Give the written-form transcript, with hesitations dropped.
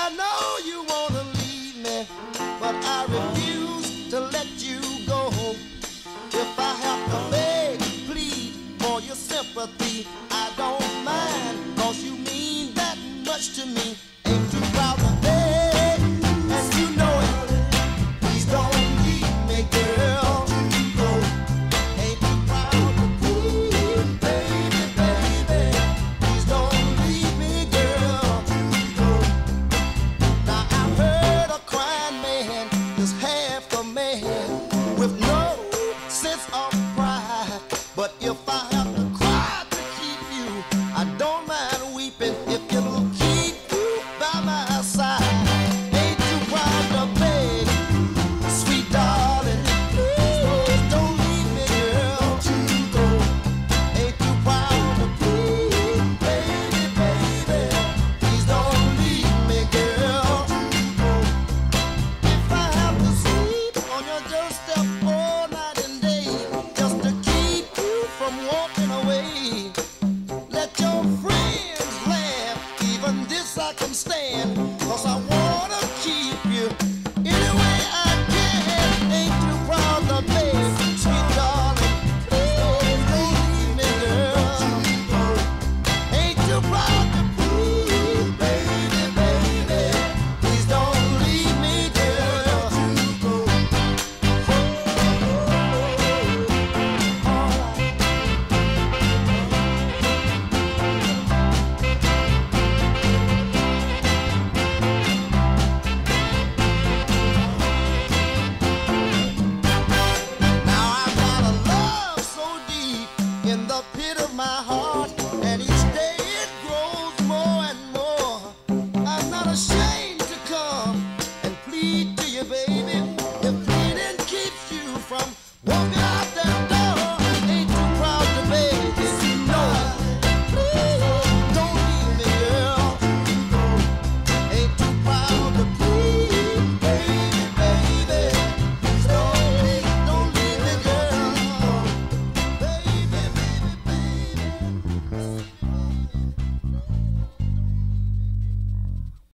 I know you wanna leave me, but I refuse to let you go. If I have to beg, plead for your sympathy, I don't mind, 'cause you mean that much to me. Ain't too proud to beg, and you know it. Please don't leave me, girl. Go. Ain't too proud to plead, baby, baby. Please don't leave me, girl. Go. Now I heard a crying man is half a man with no sense of pride. But if I have to cry to keep you, I don't mind weeping if it'll keep you by my side. Ain't too proud to beg, sweet darling. Please don't leave me, girl. Go. Ain't too proud to plead, baby, baby. Please don't leave me, girl. Go. If I have to sleep on your doorstep all night and day, just to keep you from walking away,